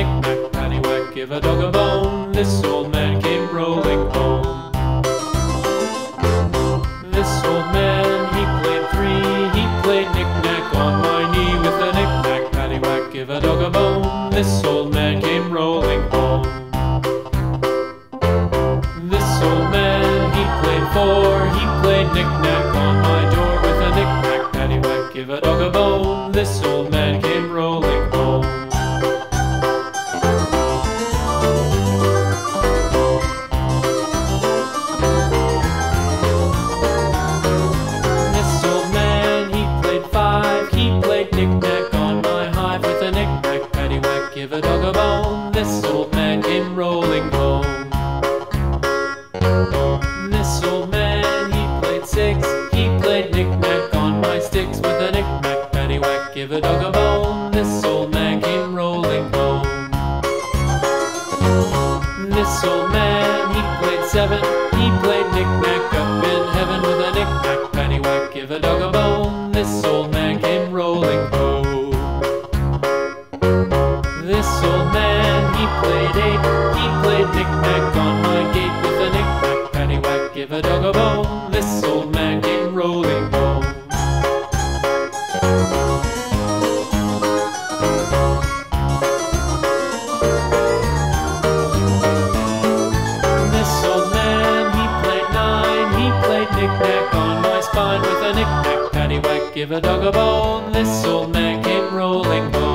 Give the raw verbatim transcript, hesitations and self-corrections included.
knick-knack, paddywhack, give a dog a bone. This old man came rolling home. This old man, he played three. He played knick-knack on my knee with a knick-knack, paddywhack, give a dog a bone. This old man came rolling home. This old man, he played four. He played knick-knack on my door with a knick-knack, paddywhack, give a dog a bone. This old man came rolling home. This old man, he played five. He played knick-knack on my hive with a knick-knack, paddywhack, give a dog a bone. This old man came rolling home. This old man, he played six. He played knick-knack on my sticks with a knick-knack, paddywhack, give a dog a bone. This old man came rolling home. This old man, he played seven. He played knick-knack up in heaven with a knick-knack, paddywhack, give a dog a bone. This old man came rolling home. This old man, he played eight. He played knick-knack on my gate with a knick-knack, paddywhack, give a dog a bone. This old man came rolling home. This old man, he played nine. He played knick-knack on my spine with a knick-knack, paddywhack, give a dog a bone. This old man came rolling home.